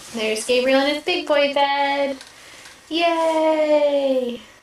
There's Gabriel in his big boy bed. Yay!